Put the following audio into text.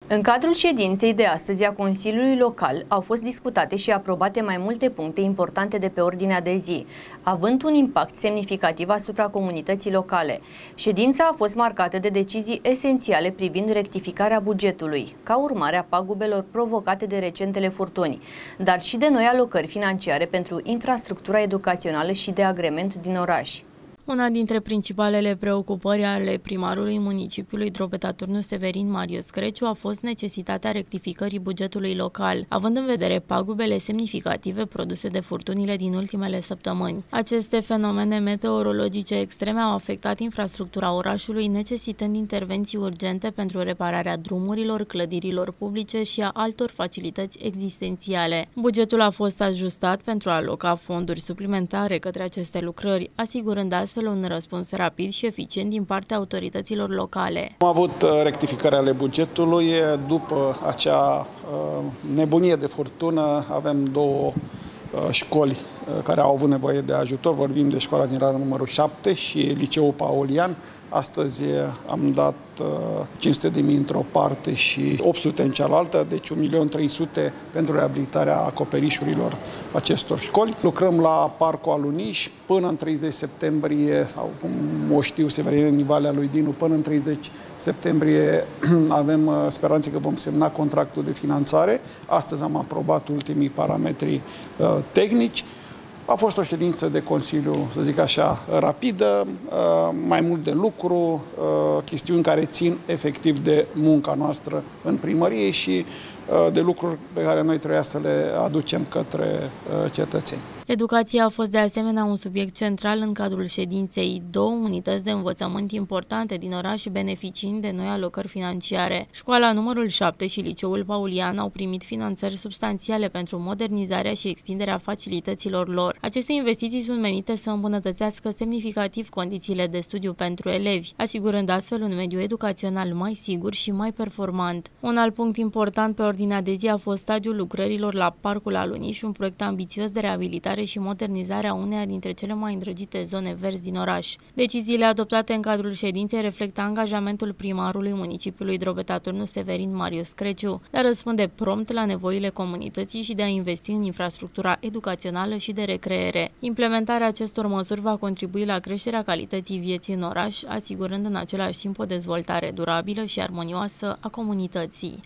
În cadrul ședinței de astăzi a Consiliului Local au fost discutate și aprobate mai multe puncte importante de pe ordinea de zi, având un impact semnificativ asupra comunității locale. Ședința a fost marcată de decizii esențiale privind rectificarea bugetului, ca urmare a pagubelor provocate de recentele furtuni, dar și de noi alocări financiare pentru infrastructura educațională și de agrement din oraș. Una dintre principalele preocupări ale primarului municipiului Drobeta Turnu Severin Marius Creciu a fost necesitatea rectificării bugetului local, având în vedere pagubele semnificative produse de furtunile din ultimele săptămâni. Aceste fenomene meteorologice extreme au afectat infrastructura orașului, necesitând intervenții urgente pentru repararea drumurilor, clădirilor publice și a altor facilități existențiale. Bugetul a fost ajustat pentru a aloca fonduri suplimentare către aceste lucrări, asigurând astfel un răspuns rapid și eficient din partea autorităților locale. Am avut rectificări ale bugetului. După acea nebunie de furtună, avem două școli care au avut nevoie de ajutor. Vorbim de școala din rară numărul 7 și liceul Paulian. Astăzi am dat 500.000 într-o parte și 800 în cealaltă, deci 1.300.000 pentru reabilitarea acoperișurilor acestor școli. Lucrăm la Parcul Aluniș până în 30 septembrie, sau cum o știu severineni din Valea lui Dinu, până în 30 septembrie avem speranțe că vom semna contractul de finanțare. Astăzi am aprobat ultimii parametri tehnici. A fost o ședință de Consiliu, să zic așa, rapidă, mai mult de lucru, chestiuni care țin efectiv de munca noastră în primărie și de lucruri pe care noi trebuia să le aducem către cetățeni. Educația a fost de asemenea un subiect central în cadrul ședinței. Două unități de învățământ importante din oraș beneficiind de noi alocări financiare. Școala numărul 7 și liceul Paulian au primit finanțări substanțiale pentru modernizarea și extinderea facilităților lor. Aceste investiții sunt menite să îmbunătățească semnificativ condițiile de studiu pentru elevi, asigurând astfel un mediu educațional mai sigur și mai performant. Un alt punct important pe ordinea de zi a fost stadiul lucrărilor la Parcul Aluniș, un proiect ambițios de reabilitare și modernizarea uneia dintre cele mai îndrăgite zone verzi din oraș. Deciziile adoptate în cadrul ședinței reflectă angajamentul primarului municipiului Drobeta Turnu Severin Marius Creciu de a răspunde prompt la nevoile comunității și de a investi în infrastructura educațională și de recreere. Implementarea acestor măsuri va contribui la creșterea calității vieții în oraș, asigurând în același timp o dezvoltare durabilă și armonioasă a comunității.